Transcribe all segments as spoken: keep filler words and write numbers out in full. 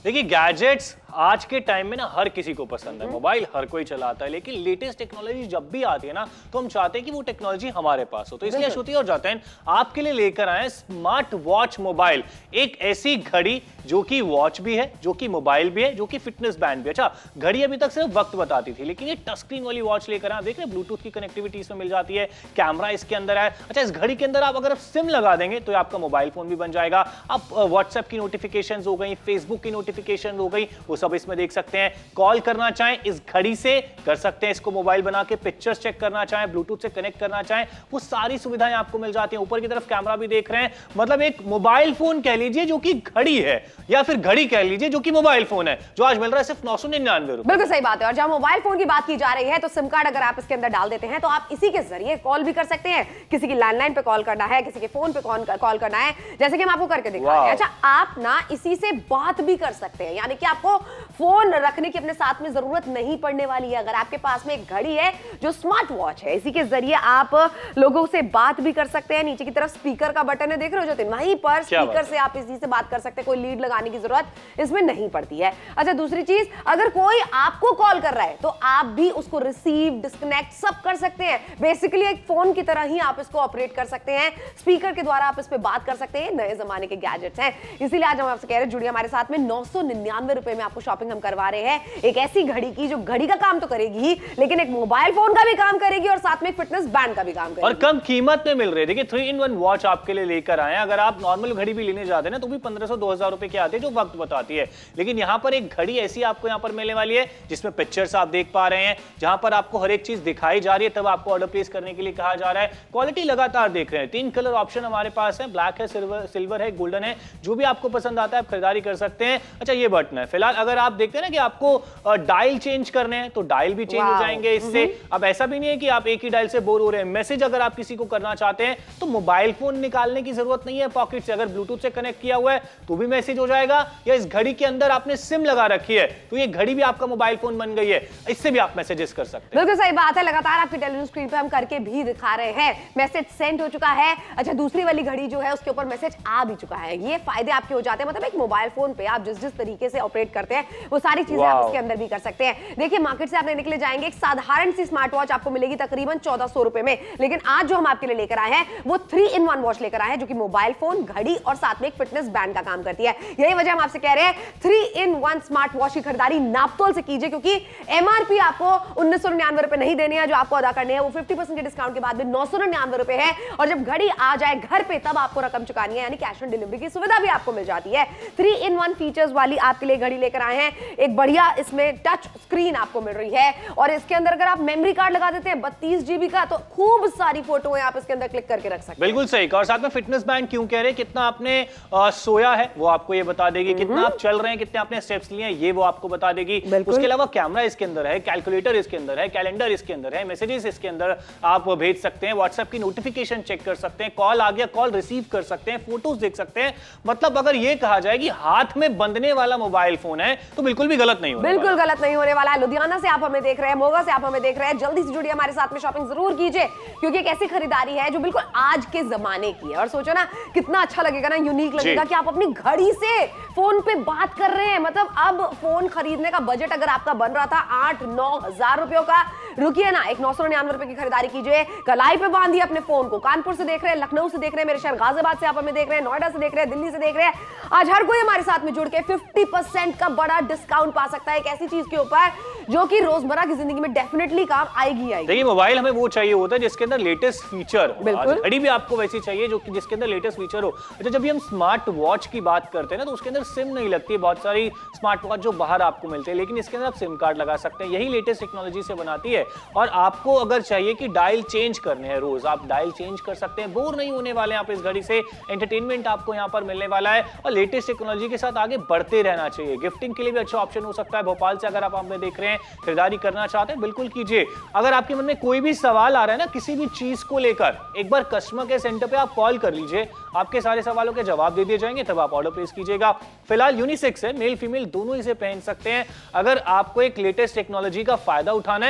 देखिए गैजेट्स आज के टाइम में ना हर किसी को पसंद है, मोबाइल हर कोई चलाता है, लेकिन लेटेस्ट टेक्नोलॉजी जब भी आती है ना तो हम चाहते हैं कि वो टेक्नोलॉजी हमारे पास हो। तो इसलिए श्रुति और जातन आपके लिए लेकर आए स्मार्ट वॉच मोबाइल, एक ऐसी घड़ी जो कि वॉच भी है, जो कि मोबाइल भी है, जो कि फिटनेस बैंड भी। अच्छा, घड़ी अभी तक सिर्फ वक्त बताती थी, लेकिन ये टच स्क्रीन वाली वॉच लेकर आए, देख रहे हैं ब्लूटूथ की कनेक्टिविटी इसमें मिल जाती है, कैमरा इसके अंदर है। अच्छा, इस घड़ी के अंदर आप अगर सिम लगा देंगे तो आपका मोबाइल फोन भी बन जाएगा। आप व्हाट्सएप की नोटिफिकेशन हो गई, फेसबुक की नोटिफिकेशन हो गई, वो सब इसमें देख सकते हैं। कॉल करना चाहें इस घड़ी से कर सकते हैं, इसको मोबाइल बना के पिक्चर्स चेक करना चाहें, ब्लूटूथ से कनेक्ट करना चाहें, वो सारी सुविधाएं आपको मिल जाती हैं। ऊपर की तरफ कैमरा भी देख रहे हैं, मतलब एक मोबाइल फोन कह लीजिए जो कि घड़ी है, या फिर घड़ी कह लीजिए जो कि मोबाइल फोन है, जो आज मिल रहा है सिर्फ नौ सौ निन्यानवे रुपए। बिल्कुल सही बात है। और जब मोबाइल फोन की बात की जा रही है तो सिम कार्ड अगर आप इसके अंदर डाल देते हैं तो आप इसी के जरिए कॉल भी कर सकते हैं। किसी की लैंडलाइन पे कॉल करना है, किसी के फोन पे कॉल करना है, जैसे कि हम आपको करके दिखा रहे हैं। अच्छा, आप ना इसी से बात भी कर सकते हैं, यानी कि आपको फोन रखने की अपने साथ में जरूरत नहीं पड़ने वाली है। अगर आपके पास में एक घड़ी है जो स्मार्ट वॉच है, इसी के जरिए आप लोगों से बात भी कर सकते हैं। नीचे की तरफ स्पीकर का बटन है, देख रहे हो जतिन, वहीं पर स्पीकर से आप इसी से बात कर सकते हैं। कोई लीड लगाने की जरूरत इसमें नहीं पड़ती है। अच्छा, दूसरी चीज, अगर कोई आपको कॉल कर रहा है तो आप भी उसको रिसीव, डिस्कनेक्ट सब कर सकते हैं। बेसिकली एक फोन की तरह ही आप इसको ऑपरेट कर सकते हैं। स्पीकर के द्वारा आप इस पे बात कर सकते हैं। नए जमाने के गैजेट्स हैं, इसीलिए आज हम आपसे कह रहे हैं जुड़िए हमारे साथ में। नौ सौ निन्यानवे रुपए में आपको शॉपिंग हम करवा रहे हैं, एक ऐसी घड़ी की जो घड़ी का काम तो करेगी ही, लेकिन एक मोबाइल फोन का भी काम करेगी और साथ में एक फिटनेस बैंड का भी काम करेगी, और कम कीमत में मिल रही है। देखिए थ्री इन वन वॉच आपके लिए लेकर आए हैं। अगर आप नॉर्मल घड़ी भी लेने जाते हैं ना तो भी पंद्रह सौ दो हजार रुपए की आती है जो वक्त बताती है, लेकिन यहाँ पर एक घड़ी ऐसी आपको यहाँ पर मिलने वाली है जिसमें पिक्चर्स आप देख पा रहे हैं, जहां पर आपको हर एक चीज दिखाई जा रही है, तब आपको ऑर्डर प्लेस करने के लिए कहा जा रहा है। क्वालिटी लगातार देख रहे हैं, तीन कलर ऑप्शन हमारे पास है, ब्लैक है, सिल्वर सिल्वर है, गोल्डन है, जो भी आपको पसंद आता है आप खरीदारी कर सकते हैं। अच्छा, ये बटन है, फिलहाल अगर आप देखते हैं ना कि आपको डायल चेंज करने हैं तो डायल भी चेंज हो जाएंगे इससे। अब ऐसा भी नहीं है कि आप एक ही डायल से बोर हो रहे हैं। मैसेज अगर आप किसी को करना चाहते हैं तो मोबाइल फोन निकालने की जरूरत नहीं है पॉकेट से, अगर ब्लूटूथ से कनेक्ट किया हुआ है तो भी मैसेज हो जाएगा, या इस घड़ी के अंदर आपने सिम लगा रखी है तो ये घड़ी भी आपका मोबाइल फोन बन गई है, इससे भी आप मैसेजेस कर सकते हैं। बिल्कुल सही बात है, लगातार आपकी टेलीविजन स्क्रीन पे हम करके भी दिखा रहे हैं। मैसेज सेंड हो चुका है। अच्छा, दूसरी वाली घड़ी जो है उसके ऊपर मैसेज आ भी चुका है। ये फायदे आपके हो जाते हैं, मतलब एक मोबाइल फोन पे आप जिस जिस तरीके से ऑपरेट करते हैं वो सारी चीजें आप इसके अंदर भी कर सकते हैं। देखिए, मार्केट से आप लेने के लिए जाएंगे, एक साधारण सी स्मार्ट वॉच आपको मिलेगी तकरीबन चौदह सौ रुपए में, लेकिन आज जो हम आपके लिए लेकर आए हैं वो थ्री इन वन वॉच लेकर आए हैं जो कि मोबाइल फोन, घड़ी और साथ में एक फिटनेस बैंड का काम करती है। यही वजह हम आपसे कह रहे हैं three in one smart watch की खरीदारी नापतोल से कीजिए, क्योंकि एमआरपी आपको उन्नीस सौ निन्यानवे रुपए नहीं देने हैं, जो आपको अदा करने हैं वो फिफ्टी परसेंट के डिस्काउंट के बाद में नौ सौ निन्यानवे रुपए है। और जब घड़ी आ जाए घर पे तब आपको रकम चुकानी है, यानी कैश ऑन डिलीवरी की सुविधा भी आपको मिल जाती है। थ्री इन वन फीचर्स वाली आपके लिए घड़ी लेकर आए हैं। एक बढ़िया इसमें टच स्क्रीन आपको मिल रही है, और इसके अंदर अगर आप मेमोरी कार्ड लगा देते हैं बत्तीस जीबी का तो खूब सारी फोटोएं आप इसके अंदर क्लिक करके रख सकते हैं। बिल्कुल सही। और साथ में फिटनेस बैंड क्यों कह रहे हैं, कितना आपने आ, सोया है वो आपको ये बता देगी, कितना आप चल रहे हैं, कितने आपने स्टेप्स लिए हैं ये वो आपको बता देगी। उसके अलावा कैमरा इसके अंदर है, कैलकुलेटर इसके अंदर है, कैलेंडर इसके अंदर है, मैसेजेस इसके अंदर आप भेज सकते हैं, व्हाट्सएप की नोटिफिकेशन चेक कर सकते हैं, कॉल आ गया कॉल रिसीव कर सकते हैं, फोटोज देख सकते हैं। मतलब अगर ये कहा जाए कि हाथ में बंधने वाला मोबाइल फोन है तो बिल्कुल भी गलत नहीं होने बिल्कुल वाला। गलत नहीं होने वाला है। लुधियाना से आप हमें देख रहे हैं, मोगा से आप हमें देख रहे हैं, जल्दी से जुड़िए हमारे साथ में, शॉपिंग जरूर कीजिए, क्योंकि एक ऐसी खरीदारी है जो बिल्कुल आज के जमाने की है। और सोचो ना कितना अच्छा लगेगा ना, यूनिक लगेगा कि आप अपनी घड़ी से फोन पे बात कर रहे हैं। मतलब अब फोन खरीदने का बजट अगर आपका बन रहा था आठ नौ हजार रुपयों का, रुकिए ना, एक नौ सौ निन्यानवे रुपए की खरीदारी कीजिए, कलाई पे बांधिए अपने फोन को। कानपुर से देख रहे हैं, लखनऊ से देख रहे हैं, मेरे शहर गाजियाबाद से आप हमें देख रहे हैं, नोएडा से देख रहे हैं, दिल्ली से देख रहे हैं, आज हर कोई हमारे साथ में जुड़ के पचास परसेंट का बड़ा डिस्काउंट पा सकता है एक ऐसी चीज के ऊपर जो कि रोजमर्रा की जिंदगी में डेफिनेटली काम आएगी आएगी। देखिए, मोबाइल हमें वो चाहिए होता है जिसके अंदर लेटेस्ट फीचर, घड़ी भी आपको वैसी चाहिए जो कि जिसके अंदर लेटेस्ट फीचर हो। अच्छा, जब भी हम स्मार्ट वॉच की बात करते हैं ना तो उसके अंदर सिम नहीं लगती है। बहुत सारी स्मार्ट वॉच जो बाहर आपको मिलते हैं, लेकिन इसके अंदर आप सिम कार्ड लगा सकते हैं, यही लेटेस्ट टेक्नोलॉजी से बनाती है। और आपको अगर चाहिए कि डायल चेंज करने हैं रोज, आप डायल चेंज कर सकते हैं, बोर नहीं होने वाले आप इस घड़ी से, एंटरटेनमेंट आपको यहाँ पर मिलने वाला है और लेटेस्ट टेक्नोलॉजी के साथ आगे बढ़ते रहना चाहिए। गिफ्टिंग के लिए भी अच्छा ऑप्शन हो सकता है। भोपाल से अगर आप हमें देख रहे हैं, खरीदारी करना चाहते हैं, बिल्कुल कीजिए। अगर आपके मन में कोई भी सवाल आ रहा है ना किसी भी चीज को लेकर, एक बार कस्टमर केयर सेंटर पे आप कॉल कर लीजिए, आपके सारे सवालों के जवाब दे दिए जाएंगे, तब आप ऑर्डर प्लेस कीजिएगा। फिलहाल यूनिसेक्स है, मेल फीमेल दोनों इसे पहन सकते हैं। अगर आपको एक लेटेस्ट टेक्नोलॉजी का फायदा उठाना है तो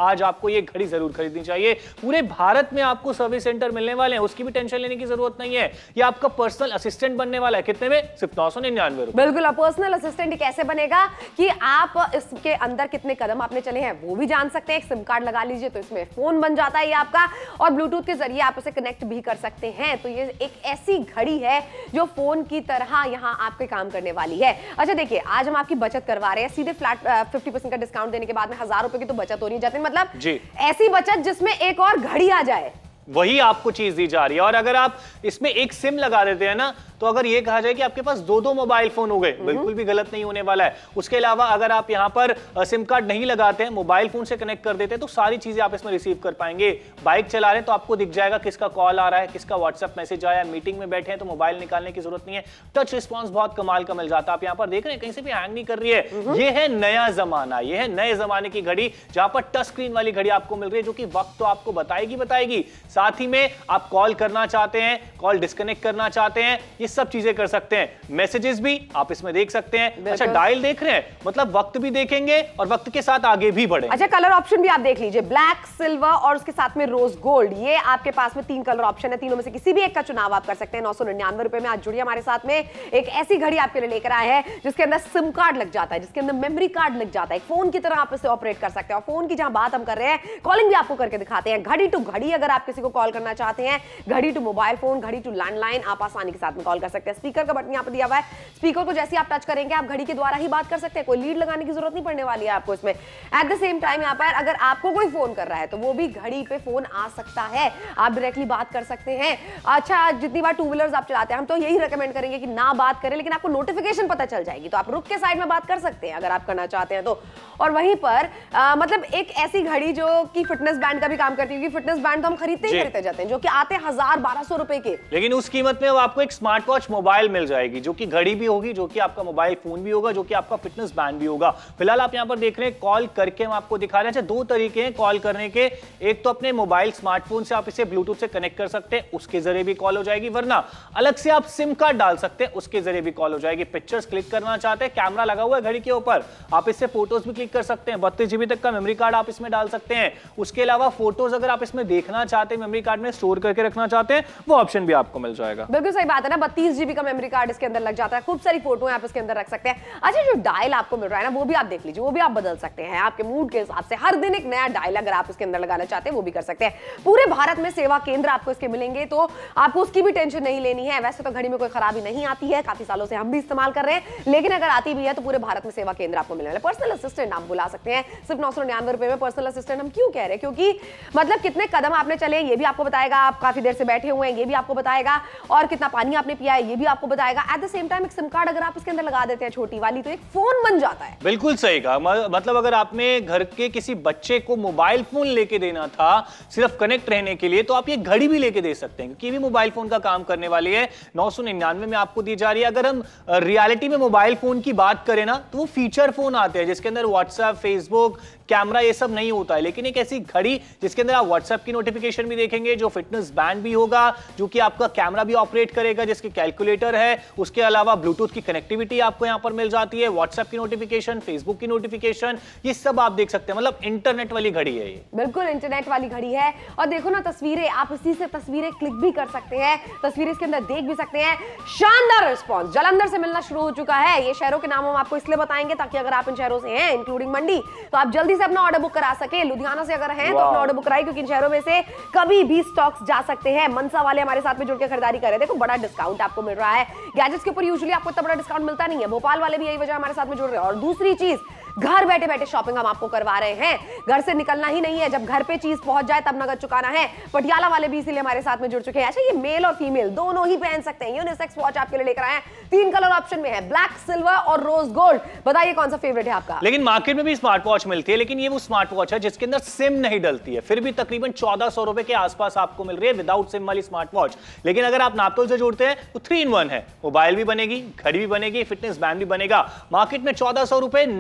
आज आपको ये घड़ी जरूर खरीदनी चाहिए। पूरे भारत में आपको सर्विस सेंटर मिलने वाले हैं, उसकी भी टेंशन लेने की जरूरत नहीं है। ये आपका पर्सनल असिस्टेंट बनने वाला है। कितने में? सिर्फ नौ सौ निन्यानवे रुपए। बिल्कुल। पर्सनल असिस्टेंट कैसे बनेगा कि आप इसके अंदर कितने कदम आपने चले हैं वो भी जान सकते हैं। एक सिम कार्ड लगा लीजिए तो इसमें फोन बन जाता है ये आपका, और ब्लूटूथ के जरिए आप इसे कनेक्ट भी कर सकते हैं। तो ये एक ऐसी घड़ी है जो फोन की तरह यहां आपके काम करने वाली है। अच्छा देखिए, आज हम आपकी बचत करवा रहे हैं सीधे फ्लैट फिफ्टी परसेंट का डिस्काउंट देने के बाद में हजार रुपए की तो बचत हो रही जाती है। मतलब जी। ऐसी बचत जिसमें एक और घड़ी आ जाए, वही आपको चीज दी जा रही है। और अगर आप इसमें एक सिम लगा देते हैं ना, तो अगर ये कहा जाए कि आपके पास दो दो मोबाइल फोन हो गए, बिल्कुल भी गलत नहीं होने वाला है। उसके अलावा अगर आप यहां पर सिम कार्ड नहीं लगाते हैं, मोबाइल फोन से कनेक्ट कर देते हैं, तो सारी चीजें आप इसमें रिसीव कर पाएंगे। बाइक चला रहे हैं तो आपको दिख जाएगा किसका कॉल आ रहा है, किसका व्हाट्सएप मैसेज आया है। मीटिंग में बैठे हैं तो मोबाइल निकालने की जरूरत नहीं है, टच रिस्पॉन्स बहुत कमाल का मिल जाता है। आप यहाँ पर देख रहे हैं कहीं से भी हैंग नहीं कर रही है। ये है नया जमाना, ये है नए जमाने की घड़ी, जहां पर टच स्क्रीन वाली घड़ी आपको मिल रही है, जो कि वक्त तो आपको बताएगी बताएगी साथ ही में आप कॉल करना चाहते हैं, कॉल डिस्कनेक्ट करना चाहते हैं, ये सब चीजें कर सकते हैं। मैसेजेस भी आप इसमें देख सकते हैं। अच्छा, डायल देख रहे हैं, मतलब वक्त भी देखेंगे और वक्त के साथ आगे भी बढ़ेंगे। अच्छा, कलर ऑप्शन भी आप देख लीजिए, ब्लैक, सिल्वर और उसके साथ में रोज गोल्ड। ये आपके पास में तीन कलर ऑप्शन है, तीनों में से किसी भी एक का चुनाव आप कर सकते हैं। नौ सौ निन्यानवे रुपए में आज जुड़िए हमारे साथ में। एक ऐसी घड़ी आपके लिए लेकर आए हैं जिसके अंदर सिम कार्ड लग जाता है, जिसके अंदर मेमोरी कार्ड लग जाता है। एक फोन की तरह आप इसे ऑपरेट कर सकते हैं। और फोन की जहां बात हम कर रहे हैं, कॉलिंग भी आपको करके दिखाते हैं। घड़ी टू घड़ी अगर आप किसी को कॉल करना चाहते हैं, घड़ी टू मोबाइल फोन, घड़ी टू लैंडलाइन, आप आसानी के साथ में कॉल कर सकते हैं। स्पीकर का बटन यहाँ पर दिया हुआ है, स्पीकर को जैसे आप टच करेंगे आप घड़ी के द्वारा ही बात कर सकते हैं। कोई लीड लगाने की जरूरत नहीं पड़ने वाली है आपको इसमें। एट द सेम टाइम यहाँ पर अगर आपको कोई फोन कर रहा है तो वो भी घड़ी पे फोन आ सकता है, आप डायरेक्टली बात कर सकते हैं। अच्छा, जितनी बार टू व्हीलर्स आप चलाते हैं, हम तो यही रेकमेंड करेंगे कि ना बात करें, लेकिन आपको नोटिफिकेशन पता चल जाएगी तो आप रुक के साइड में बात कर सकते हैं अगर आप करना चाहते हैं तो। और वहीं पर आ, मतलब एक ऐसी घड़ी जो कि फिटनेस बैंड का भी काम करती है, क्योंकि फिटनेस बैंड तो हम खरीदते ही खरीदते जाते हैं, जो कि आते हैं हजार बारह सौ रुपए के, लेकिन उस कीमत में आपको एक स्मार्ट वॉच मोबाइल मिल जाएगी, जो कि घड़ी भी होगी, जो कि आपका मोबाइल फोन भी होगा, जो कि आपका फिटनेस बैंड भी होगा। फिलहाल आप यहां पर देख रहे हैं कॉल करके हम आपको दिखा रहे हैं। अच्छा, दो तरीके हैं कॉल करने के। एक तो अपने मोबाइल स्मार्टफोन से आप इसे ब्लूटूथ से कनेक्ट कर सकते हैं, उसके जरिए भी कॉल हो जाएगी, वरना अलग से आप सिम कार्ड डाल सकते हैं, उसके जरिए भी कॉल हो जाएगी। पिक्चर्स क्लिक करना चाहते हैं, कैमरा लगा हुआ है घड़ी के ऊपर, आप इससे फोटोज भी क्लिक कर सकते हैं। बत्तीस जीबी तक का मेमोरी कार्ड आप इसमें डाल सकते हैं। उसके अलावा फोटोज अगर आप इसमें देखना चाहते हैं, मेमोरी कार्ड में स्टोर करके रखना चाहते हैं, वो ऑप्शन भी आपको मिल जाएगा। बिल्कुल सही बात है ना, बत्तीस जीबी का मेमोरी कार्ड इसके अंदर लग जाता है, खूब सारी फोटो आप इसके अंदर रख सकते हैं। अच्छा, जो डायल आपको मिल रहा है ना, वो भी आप देख लीजिए, वो भी आप बदल सकते हैं आपके मूड के हिसाब से। हर दिन एक नया डायल अगर आप इसके अंदर लगाना चाहते हैं वो भी कर सकते हैं। पूरे भारत में सेवा केंद्र आपको इसके मिलेंगे, तो आपको उसकी भी टेंशन नहीं लेनी है। वैसे तो घड़ी में कोई खराबी नहीं आती है, काफी सालों से हम भी इस्तेमाल कर रहे हैं, लेकिन अगर आती भी है तो पूरे भारत में सेवा केंद्र आपको मिलने वाला है। पर्सनल असिस्टेंट आप बुला सकते हैं सिर्फ नौ सौ निन्यानवे रुपए में। पर्सनल असिस्टेंट हम क्यों कह रहे हैं, क्योंकि मतलब कितने कदम आपने चले ये भी आपको बताएगा, आप काफी देर से बैठे हुए हैं ये भी आपको बताएगा, और कितना पानी आपने पिया है ये भी आपको बताएगा। एट द सेम टाइम एक सिम कार्ड अगर आप इसके अंदर लगा देते हैं छोटी वाली, तो एक फोन बन जाता है। बिल्कुल सही कहा। मतलब अगर आपने घर के किसी बच्चे को मोबाइल फोन लेके देना था सिर्फ कनेक्ट रहने के लिए, तो आप ये घड़ी भी लेके दे सकते हैं, क्योंकि भी मोबाइल फोन का काम करने वाली है। नौ सौ निन्यानवे में आपको दी जा रही है। अगर हम रियलिटी में मोबाइल फोन की बात करें ना, तो वो फीचर फोन आते हैं जिसके अंदर व्हाट्सएप, फेसबुक, कैमरा ये सब नहीं होता है, लेकिन एक ऐसी घड़ी जिसके अंदर आप व्हाट्सएप की नोटिफिकेशन भी देखेंगे, जो फिटनेस बैंड भी होगा, जो कि आपका कैमरा भी ऑपरेट करेगा, जिसके कैलकुलेटर है, उसके अलावा ब्लूटूथ की कनेक्टिविटी आपको यहां पर मिल जाती है, व्हाट्सएप की नोटिफिकेशन, फेसबुक की नोटिफिकेशन, ये सब आप देख सकते हैं। मतलब इंटरनेट वाली घड़ी है ये। बिल्कुल इंटरनेट वाली घड़ी है। और देखो ना, तस्वीरें आप इसी से तस्वीरें क्लिक भी कर सकते हैं, तस्वीरें इसके अंदर देख भी सकते हैं। शानदार रिस्पॉन्स जालंधर से मिलना शुरू हो चुका है। ये शहरों के नाम हम आपको इसलिए बताएंगे ताकि अगर आप इन शहरों से हैं, इंक्लूडिंग मंडी, तो आप जल्दी से अपना ऑर्डर बुक करा सके। लुधियाना से अगर हैं तो अपना ऑर्डर बुक कराइए, क्योंकि इन शहरों में से कभी भी स्टॉक्स जा सकते हैं। मनसा वाले हमारे साथ में जुड़ के खरीदारी कर रहे थे, देखो बड़ा डिस्काउंट आपको मिल रहा है। गैजेट्स के ऊपर यूजुअली आपको इतना बड़ा डिस्काउंट मिलता नहीं है। भोपाल वाले भी यही वजह हमारे साथ में जुड़ रहे हैं। और दूसरी चीज, घर बैठे बैठे शॉपिंग हम आपको करवा रहे हैं, घर से निकलना ही नहीं है, जब घर पे चीज पहुंच जाए तब नगद चुकाना है। पटियाला वाले भी इसीलिए हमारे साथ में जुड़ चुके हैं। अच्छा, ये मेल और फीमेल दोनों ही पहन सकते हैं। यूनिसेक्स वॉच आपके लिए लेकर आए हैं, तीन कलर ऑप्शन में है, ब्लैक, सिल्वर और रोज गोल्ड। बताइए कौन सा फेवरेट है आपका? लेकिन मार्केट में भी स्मार्ट वॉच मिलती है, लेकिन ये वो स्मार्ट वॉच है जिसके अंदर सिम नहीं डलती है, फिर भी तकरीबन चौदह सौ रुपए के आसपास आपको मिल रही है विदाउट सिम वाली स्मार्ट वॉच। लेकिन अगर आप नापतोल से जोड़ते हैं तो थ्री इन वन है, मोबाइल भी बनेगी, घड़ी भी बनेगी, फिटनेस बैंड भी बनेगा। मार्केट में चौदह सौ रुपए, नापतोल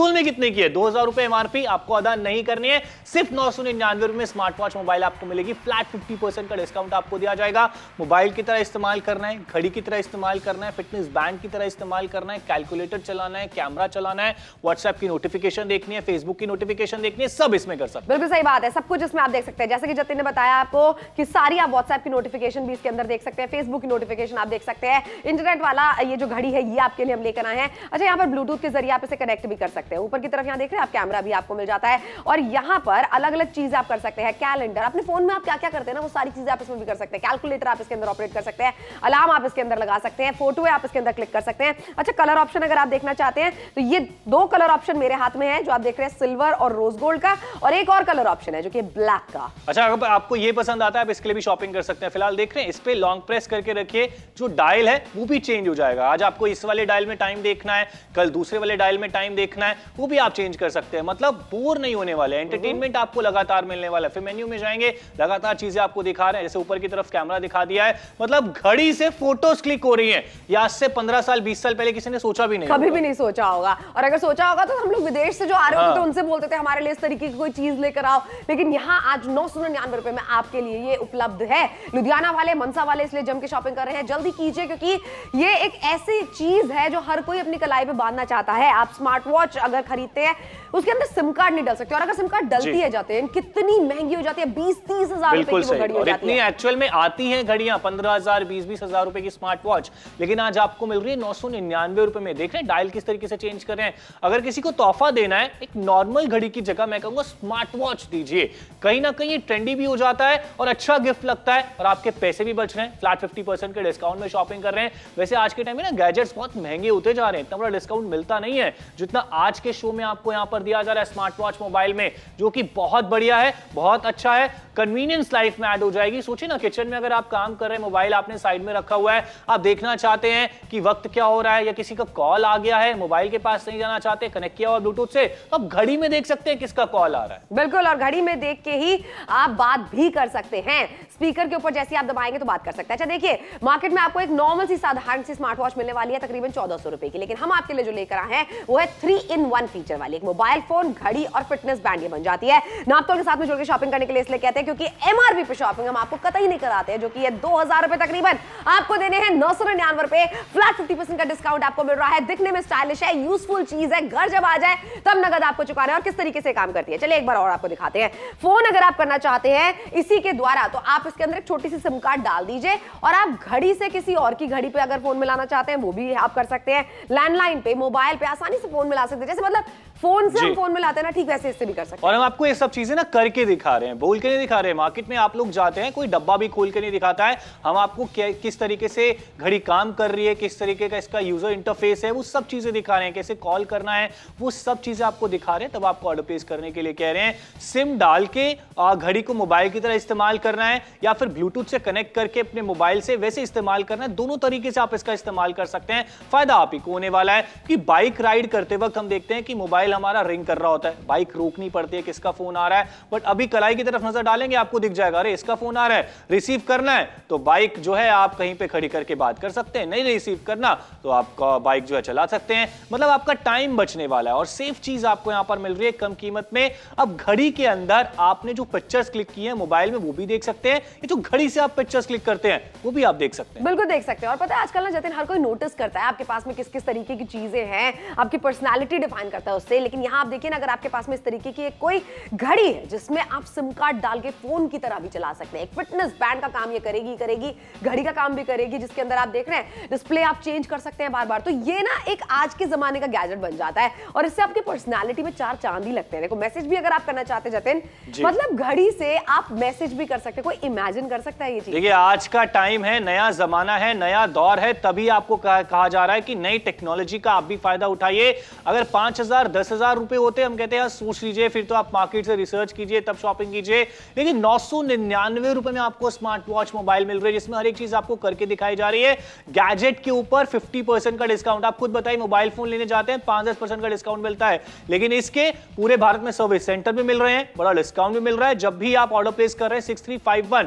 एक्चुअल में कितने की है? दो हजार रुपए एमआरपी आपको अदा नहीं करनी है, सिर्फ नौ सौ निन्यानवे रुपए में स्मार्ट वॉच मोबाइल आपको मिलेगी। फ्लैट फिफ्टी परसेंट का डिस्काउंट आपको दिया जाएगा। मोबाइल की तरह इस्तेमाल करना है, घड़ी की तरह इस्तेमाल करना है, फिटनेस बैंड की तरह इस्तेमाल करना है, कैलकुलेटर चलाना है, कैमरा चलाना है, व्हाट्सएप की नोटिफिकेशन देखनी है, फेसबुक की नोटिफिकेशन देखनी है, सब इसमें कर सकते हैं। बिल्कुल सही बात है, सब कुछ इसमें आप देख सकते हैं। जैसे कि जतिन ने बताया आपको कि सारी आप व्हाट्सएप की नोटिफिकेशन भी इसके अंदर देख सकते हैं, फेसबुक की नोटिफिकेशन आप देख सकते हैं, इंटरनेट वाला ये जो घड़ी है ये आपके लिए हम लेकर आए हैं। अच्छा, यहाँ पर ब्लूटूथ के जरिए आप इसे कनेक्ट भी कर सकते हैं। ऊपर की तरफ यहाँ देख रहे हैं आप, कैमरा भी आपको मिल जाता है और यहाँ पर अलग अलग चीजें आप कर सकते हैं। कैलेंडर, अपने फोन में आप क्या क्या करते हैं ना वो सारी चीजें आप इसमें भी कर सकते हैं। कैलकुलेटर आप इसके अंदर ऑपरेट कर सकते हैं, अलार्म आप इसके अंदर लगा सकते हैं, फोटो आप इसके अंदर क्लिक कर सकते हैं। अच्छा, कलर ऑप्शन अगर आप देखना चाहते हैं तो ये दो कलर ऑप्शन मेरे हाथ में है जो आप देख रहे हैं, सिल्वर और रोज गोल्ड का, और एक और कलर ऑप्शन है जो कि ब्लैक का। अच्छा, अगर आपको ये पसंद आता है आप इसके लिए भी शॉपिंग कर सकते हैं। फिलहाल देख रहे हैं, इस पे लॉन्ग प्रेस करके रखिए, जो डायल है वो भी चेंज हो जाएगा। आज आपको इस वाले डायल में टाइम देखना है, कल दूसरे वाले डायल में टाइम देखना है, वो भी आप चेंज कर सकते हैं। मतलब बोर नहीं होने वाले, एंटरटेनमेंट आपको लगातार मिलने वाला है। फिर मेन्यू में जाएंगे, लगातार चीजें आपको दिखा रहे हैं, जैसे ऊपर की तरफ कैमरा दिखा दिया है, मतलब घड़ी से फोटोज क्लिक हो रही हैं। या आज से पंद्रह साल बीस साल पहले किसी ने सोचा भी नहीं, कभी भी नहीं सोचा होगा। और अगर सोचा होगा तो हम लोग विदेश से जो आ रहे होते थे उनसे बोलते थे हमारे लिए इस तरीके की कोई चीज लेकर आओ, लेकिन यहाँ आज नौ सौ निन्यानवे रुपए में आपके लिए ये उपलब्ध है। लुधियाना वाले, मनसा वाले इसलिए जम के शॉपिंग कर रहे हैं, जल्दी कीजिए क्योंकि ये एक ऐसी चीज है जो हर कोई अपनी कलाई पे बांधना चाहता है। आप स्मार्ट वॉच अगर खरीदते हैं उसके अंदर सिम कार्ड नहीं डल सकते, और अगर सिम कार्ड डलती है जाते हैं कितनी महंगी हो जाती है, बीस तीस हजार रुपए की वो घड़ी हो जाती है। एक्चुअल में आती हैं घड़ियां पंद्रह हजार बीस बीस हजार रुपए की स्मार्ट वॉच, लेकिन आज आपको मिल रही है नौ सौ निन्यानवे रुपए में। देख रहे हैं डायल किस तरीके से चेंज कर रहे हैं। अगर किसी को तोहफा देना है, एक नॉर्मल घड़ी की जगह मैं कहूंगा स्मार्ट वॉच दीजिए, कहीं ना कहीं ट्रेंडी भी हो जाता है और अच्छा गिफ्ट लगता है और आपके पैसे भी बच रहे हैं। फ्लैट फिफ्टी परसेंट के डिस्काउंट में शॉपिंग कर रहे हैं। वैसे आज के टाइम में ना गैजेट्स बहुत महंगे होते जा रहे हैं, इतना बड़ा डिस्काउंट मिलता नहीं है जितना आज के शो में आपको यहां पर दिया जा रहा है स्मार्ट वॉच मोबाइल में, जो कि बहुत बढ़िया है, बहुत अच्छा है। कन्वीनियंस लाइफ में ऐड हो जाएगी। सोचिए ना, किचन में अगर आप काम कर रहे हैं, मोबाइल आपने साइड में रखा हुआ है, आप देखना चाहते हैं कि वक्त क्या हो रहा है या किसी का कॉल आ गया है, मोबाइल के पास नहीं जाना चाहते, कनेक्ट किया हुआ ब्लूटूथ से, तो आप घड़ी में देख सकते हैं किसका कॉल आ रहा है। बिल्कुल, और घड़ी में देख के ही आप बात भी कर सकते हैं। स्पीकर के ऊपर जैसे आप दबाएंगे तो बात कर सकते हैं। अच्छा देखिए, मार्केट में आपको एक नॉर्मल सी साधारण सी स्मार्ट वॉच मिलने वाली है तकरीबन चौदह सौ रुपए की, लेकिन हम आपके लिए जो लेकर आए हैं वो है थ्री इन वन फीचर वाली एक मोबाइल फोन, घड़ी और फिटनेस बैंड ये बन जाती है। नापतोल के साथ में जुड़ के शॉपिंग करने के लिए इसलिए कहते हैं क्योंकि एमआरपी पे शॉपिंग हम आपको कतई नहीं कराते हैं, जो कि ये दो हजार रुपए तकरीबन आपको देने हैं नौ सौ निन्यानवे रुपए। फ्लैट फिफ्टी परसेंट का डिस्काउंट आपको मिल रहा है, दिखने में स्टाइलिश है, यूजफुल चीज है, घर जब आ जाए तब नगद आपको चुकाना है। और किस तरीके से काम करती है चलिए एक बार और आपको दिखाते हैं। फोन अगर आप करना चाहते हैं इसी के द्वारा तो आप इसके अंदर एक छोटी सी सिम कार्ड डाल दीजिए और आप घड़ी से किसी और की घड़ी पे अगर फोन मिलाना चाहते हैं वो भी आप कर सकते हैं। लैंडलाइन पे, मोबाइल पे आसानी से फोन मिला सकते हैं, जैसे मतलब फोन से हम फोन मिलाते हैं ना, ठीक वैसे इससे भी कर सकते हैं। और हम आपको ये सब चीजें ना करके दिखा रहे हैं, बोल के नहीं दिखा रहे हैं। मार्केट में आप लोग जाते हैं, कोई डब्बा भी खोल के नहीं दिखाता है। हम आपको किस तरीके से घड़ी काम कर रही है, किस तरीके का इसका यूजर इंटरफेस है, वो सब चीजें दिखा रहे हैं, कैसे कॉल करना है, वो सब चीजें आपको दिखा रहे हैं। तब आपको ऑर्डर प्लेस करने के लिए कह रहे हैं, सिम डाल के घड़ी को मोबाइल की तरह इस्तेमाल करना है या फिर ब्लूटूथ से कनेक्ट करके अपने मोबाइल से वैसे इस्तेमाल करना है। दोनों तरीके से आप इसका इस्तेमाल कर सकते हैं। फायदा आप ही को होने वाला है कि बाइक राइड करते वक्त हम देखते हैं कि मोबाइल हमारा रिंग कर रहा होता है, बाइक रोकनी पड़ती है किसका फोन आ रहा है, बट अभी कलाई की तरफ नजर डालेंगे आपको दिख जाएगा, अरे इसका फोन आ रहा है, रिसीव करना है तो बाइक जो है आप कहीं पे खड़ी करके बात कर सकते हैं, नहीं रिसीव करना तो आप बाइक जो है चला सकते हैं। मतलब आपका टाइम बचने वाला है और सेफ चीज आपको यहां पर मिल रही है कम कीमत में। अब घड़ी के अंदर आपने जो पिक्चर्स क्लिक की है मोबाइल में वो भी देख सकते हैं, ये जो घड़ी से आप पिक्चर्स क्लिक करते हैं वो भी आप देख सकते हैं। बिल्कुल देख सकते हैं। और पता है आजकल ना जतिन हर कोई नोटिस करता है आपके पास में किस किस तरीके की चीजें हैं, आपकी पर्सनालिटी डिफाइन करता है उससे। लेकिन यहां आप देखिए ना, अगर आपके पास में इस तरीके की कोई घड़ी है जिसमें आप सिम कार्ड डाल के फोन की तरह भी चला सकते हैं, एक फिटनेस बैंड का काम ये करेगी करेगी घड़ी का काम भी करेगी, जिसके अंदर आप देख रहे हैं डिस्प्ले आप चेंज कर सकते हैं बार बार, तो ये ना एक आज के जमाने का गैजेट बन जाता है और इससे आपकी पर्सनालिटी में चार चांद ही लगते हैं। देखो मैसेज भी अगर आप करना चाहते हैं जतिन, मतलब घड़ी से आप मैसेज भी कर सकते हैं। कोई इमेजिन कर सकता है ये चीज? देखिए आज का टाइम है, नया जमाना है, नया दौर है, तभी आपको कहा, कहा जा रहा है कि नई टेक्नोलॉजी का आप भी फायदा उठाइए। अगर पांच हजार दस हजार रुपए होते हम कहते हैं सोच लीजिए, फिर तो आप मार्केट से रिसर्च कीजिए तब शॉपिंग कीजिए, लेकिन नौ सौ निन्यानवे रुपए में आपको स्मार्ट वॉच मोबाइल मिल रही है जिसमें हर एक चीज आपको करके दिखाई जा रही है। गैजेट के ऊपर पचास परसेंट का डिस्काउंट, आप खुद बताइए मोबाइल फोन लेने जाते हैं पांच दस परसेंट का डिस्काउंट मिलता है, लेकिन इसके पूरे भारत में सर्विस सेंटर भी मिल रहे हैं, बड़ा डिस्काउंट भी मिल रहा है। जब भी आप ऑर्डर प्लेस कर रहे हैं सिक्स थ्री फाइव वन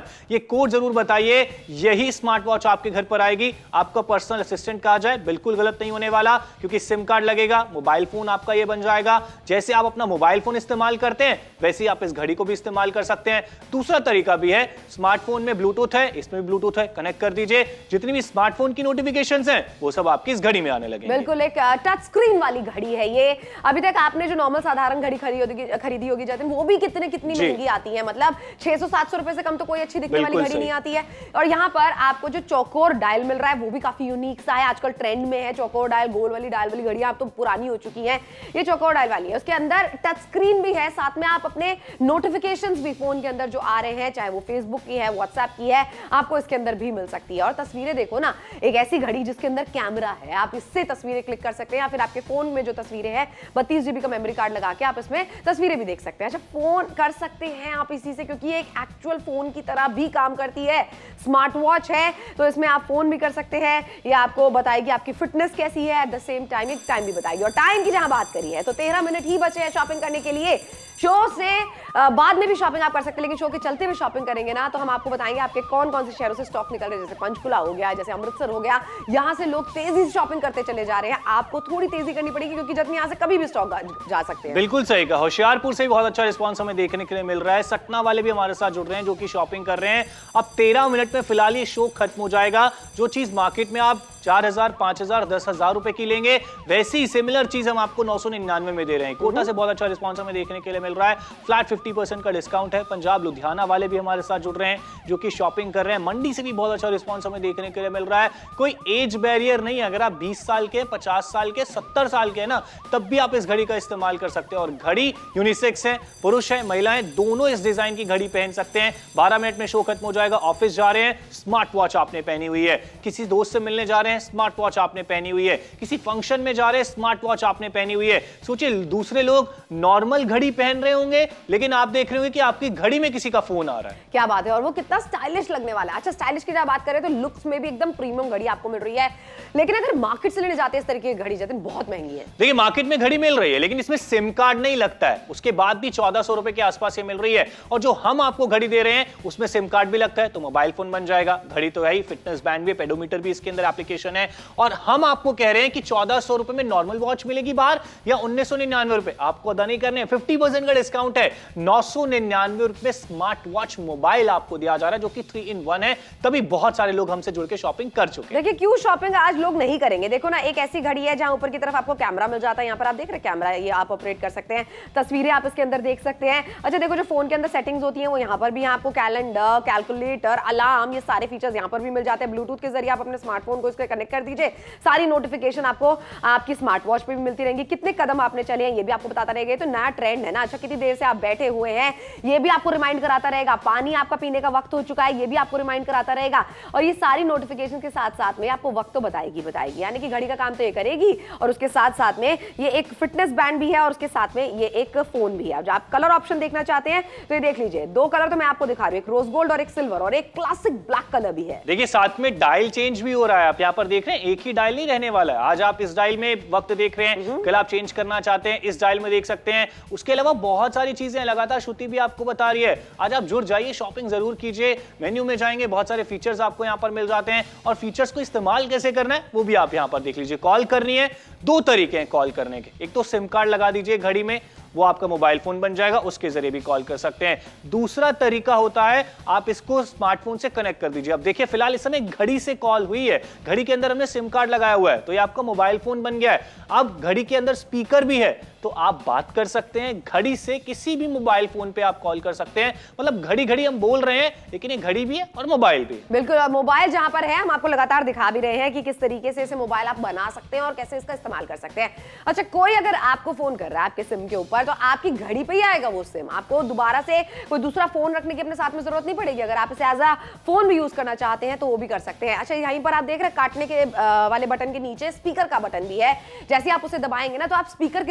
ये कोड जरूर बताइए, यही स्मार्ट वॉच आपके घर पर आएगी, आपका पर्सनल असिस्टेंट कहा जाए, बिल्कुल गलत नहीं होने वाला, क्योंकि सिम कार्ड लगेगा, मोबाइल फोन आपका ये बन जाएगा। जैसे आप अपना मोबाइल फोन इस्तेमाल करते हैं वैसे ही आप इस घड़ी को भी इस्तेमाल कर सकते हैं। दूसरा तरीका भी है, स्मार्टफोन में ब्लूटूथ है, इसमें भी ब्लूटूथ है, कनेक्ट कर दीजिए, जितनी भी स्मार्टफोन की नोटिफिकेशंस हैं वो सब आपकी इस घड़ी में आने लगेंगे। बिल्कुल एक टच स्क्रीन वाली घड़ी है ये। अभी तक आपने जो नॉर्मल साधारण घड़ी खरीदी खरीदी होगी जतिन, वो भी कितने कितनी महंगी आती है, मतलब छह सौ सात सौ रुपए से कम तो कोई अच्छी दिखने वाली घड़ी नहीं आती है। और यहाँ पर आपको जो चौकोर डायल मिल रहा है वो भी काफी यूनिक सा है, आजकल ट्रेंड में है चौकोर डायल, गोल वाली डायल वाली घड़ियां अब तो पुरानी हो चुकी हैं, ये चौकोर डायल वाली है। उसके अंदर टच स्क्रीन भी है, साथ में आप अपने नोटिफिकेशंस भी फोन के अंदर जो आ रहे हैं, चाहे वो फेसबुक की है, व्हाट्सएप की है, आपको इसके अंदर भी मिल सकती है। और तस्वीरें देखो ना, एक ऐसी घड़ी जिसके अंदर कैमरा है, आप इससे तस्वीरें क्लिक कर सकते हैं, या फिर आपके फोन में जो तस्वीरें हैं बत्तीस जीबी का मेमोरी कार्ड लगा के आप इसमें तस्वीरें भी देख सकते हैं। अच्छा, फोन कर सकते हैं आप इसी से, क्योंकि ये एक एक्चुअल फोन की तरह भी काम करती है, स्मार्ट वॉच है, तो इसमें आप फोन भी कर सकते हैं। ये आपको बताएगी आपकी फिटनेस कैसी है, एट द सेम टाइम एक टाइम भी बताएगी। और टाइम की जहां बात करी है तो तेरह मिनट ही बचे हैं शॉपिंग करने के लिए। शो से बाद में भी शॉपिंग आप कर सकते हैं, लेकिन शो के चलते हुए शॉपिंग करेंगे ना तो हम आपको बताएंगे आपके कौन कौन से शहरों से स्टॉक निकल रहे हैं, जैसे पंचकुला हो गया, जैसे अमृतसर हो गया, यहां से लोग तेजी से शॉपिंग करते चले जा रहे हैं। आपको थोड़ी तेजी करनी पड़ेगी, क्योंकि जब यहां से कभी भी स्टॉक जा सकते हैं। बिल्कुल सही कहा, होशियारपुर से भी बहुत अच्छा रिस्पांस हमें देखने के लिए मिल रहा है। सतना वाले भी हमारे साथ जुड़ रहे हैं जो कि शॉपिंग कर रहे हैं। अब तेरह मिनट में फिलहाल ये शो खत्म हो जाएगा। जो चीज मार्केट में आप चार हजार, पांच हजार, दस हजार रुपए की लेंगे, वैसी ही सिमिलर चीज हम आपको नौ सौ निन्यानवे में दे रहे हैं। कोटा से बहुत अच्छा रिस्पांस हमें देखने के लिए मिल रहा है, फ्लैट फिफ्टी परसेंट का डिस्काउंट है। पंजाब लुधियाना वाले भी हमारे साथ जुड़ रहे हैं जो कि शॉपिंग कर रहे हैं। मंडी से भी बहुत अच्छा रिस्पांस हमें देखने के लिए मिल रहा है। कोई एज बैरियर नहीं, अगर आप बीस साल के, पचास साल के, सत्तर साल के ना, तब भी आप इस घड़ी का इस्तेमाल कर सकते हैं। और घड़ी यूनिसेक्स है, पुरुष है, महिलाएं दोनों इस डिजाइन की घड़ी पहन सकते हैं। बारह मिनट में शो खत्म हो जाएगा। ऑफिस जा रहे हैं, स्मार्ट वॉच आपने पहनी हुई है। किसी दोस्त से मिलने जा रहे हैं, स्मार्ट वॉच आपने पहनी हुई है। किसी फंक्शन में जा रहे हैं, स्मार्ट वॉच आपने पहनी हुई है। सोचिए, दूसरे लोग नॉर्मल घड़ी पहन रहे होंगे, लेकिन आप देख रहे होंगे कि आपकी घड़ी में किसी का फोन आ रहा है। क्या बात है, और वो कितना स्टाइलिश लगने वाला है। अच्छा, स्टाइलिश की जब बात करें तो लुक्स में भी एकदम प्रीमियम घड़ी आपको मिल रही है, लेकिन अगर मार्केट से लेने जाते हैं इस तरीके की घड़ी जतिन, बहुत महंगी है। देखिए, मार्केट में घड़ी मिल रही है, लेकिन इसमें सिम कार्ड नहीं लगता है। उसके बाद भी चौदह सौ रुपए के आसपास ये मिल रही है। और जो हम आपको घड़ी दे रहे हैं उसमें सिम कार्ड भी लगता है, तो मोबाइल फोन बन जाएगा। घड़ी तो है ही, फिटनेस बैंड भी, पेडोमीटर भी इसके अंदर एप्लीकेशन है। और हम आपको कह रहे हैं कि चौदह सौ रुपए में नॉर्मल वॉच मिलेगी बाहर, या उन्नीस सौ निन्यानवे रुपए आपको अदा नहीं करने, फिफ्टी परसेंट का डिस्काउंट है। नौ सौ निन्यानवे रुपए स्मार्ट वॉच मोबाइल आपको दिया जा रहा है, जो कि थ्री इन वन है। तभी बहुत सारे लोग हमसे जुड़ के शॉपिंग कर चुके हैं। देखिए, क्यों शॉपिंग आज लोग नहीं करेंगे। देखो ना, एक ऐसी घड़ी है जहां ऊपर की तरफ आपको कैमरा मिल जाता है, यहाँ पर आप देख रहे हैं कैमरा, ये आप ऑपरेट कर सकते हैं, तस्वीरें आप इसके अंदर देख सकते हैं। अच्छा देखो, जो फोन के अंदर सेटिंग्स होती हैं वो यहाँ पर भी, आपको कैलेंडर, कैलकुलेटर, अलार्म, ये सारे फीचर्स यहाँ पर भी मिल जाते हैं। ब्लूटूथ के जरिए आप अपने स्मार्टफोन को इसके कनेक्ट कर दीजिए, सारी नोटिफिकेशन आपको आपकी स्मार्ट वॉच पे भी मिलती रहेंगी। कितने कदम आपने चले हैं ये भी आपको बताता रहेगा। तो नया ट्रेंड है ना। अच्छा, कितनी देर से आप बैठे हुए हैं ये भी आपको रिमाइंड कराता रहेगा। पानी आपका पीने का वक्त हो चुका है, ये भी आपको रिमाइंड कराता रहेगा। और ये सारी नोटिफिकेशन के साथ साथ में आपको वक्त तो बताएगी बताएगी यानी कि घड़ी का काम तो ये करेगी, और उसके साथ साथ में ये एक फिटनेस बैंड भी है, और उसके साथ में ये एक फोन भी है। अब आप कलर ऑप्शन देखना चाहते हैं तो ये देख लीजिए, दो कलर तो मैं आपको दिखा रही हूँ, एक रोज गोल्ड और एक सिल्वर, और एक क्लासिक ब्लैक कलर भी है। देखिए, साथ में डायल चेंज भी हो रहा है। आप यहाँ पर देख रहे हैं, एक ही डायल नहीं रहने वाला है। आज आप इस डायल में वक्त देख रहे हैं, कल आप चेंज करना चाहते हैं, इस डायल में देख सकते हैं। उसके अलावा बहुत सारी चीजें लगातार श्रुति भी आपको बता रही है। आज आप जुड़ जाइए, शॉपिंग जरूर कीजिए। मेन्यू में जाएंगे, बहुत सारे फीचर्स आपको यहाँ पर मिल जाते हैं, और फीचर्स को इस्तेमाल कैसे करना है वो भी आप यहाँ पर देख लीजिए। कॉल करनी है, दो तरीके हैं कॉल करने के। एक तो सिम कार्ड लगा दीजिए घड़ी में, वो आपका मोबाइल फोन बन जाएगा, उसके जरिए भी कॉल कर सकते हैं। दूसरा तरीका होता है, आप इसको स्मार्टफोन से कनेक्ट कर दीजिए। अब देखिए, फिलहाल इस समय घड़ी से कॉल हुई है, घड़ी के अंदर हमने सिम कार्ड लगाया हुआ है, तो ये आपका मोबाइल फोन बन गया है। अब घड़ी के अंदर स्पीकर भी है, तो आप बात कर सकते हैं घड़ी से, किसी भी मोबाइल फोन पे आप कॉल कर सकते हैं। मतलब घड़ी घड़ी हम बोल रहे हैं, लेकिन ये घड़ी भी है और मोबाइल भी। बिल्कुल, और मोबाइल जहां पर है हम आपको लगातार दिखा भी रहे हैं कि किस तरीके से इसे मोबाइल आप बना सकते हैं और कैसे इसका इस्तेमाल कर सकते हैं। अच्छा, कोई अगर आपको फोन कर रहा है आपके सिम के ऊपर, तो आपकी घड़ी पे ही आएगा वो सिम। आपको दोबारा से कोई दूसरा फोन रखने की अपने साथ में जरूरत नहीं पड़ेगी। अगर आप इसे एज अ फोन भी यूज करना चाहते हैं तो वो भी कर सकते हैं। अच्छा, यहीं पर आप देख रहे हैं काटने के वाले बटन के नीचे स्पीकर का बटन भी है। जैसे आप उसे दबाएंगे ना, तो आप स्पीकर के जरिए बात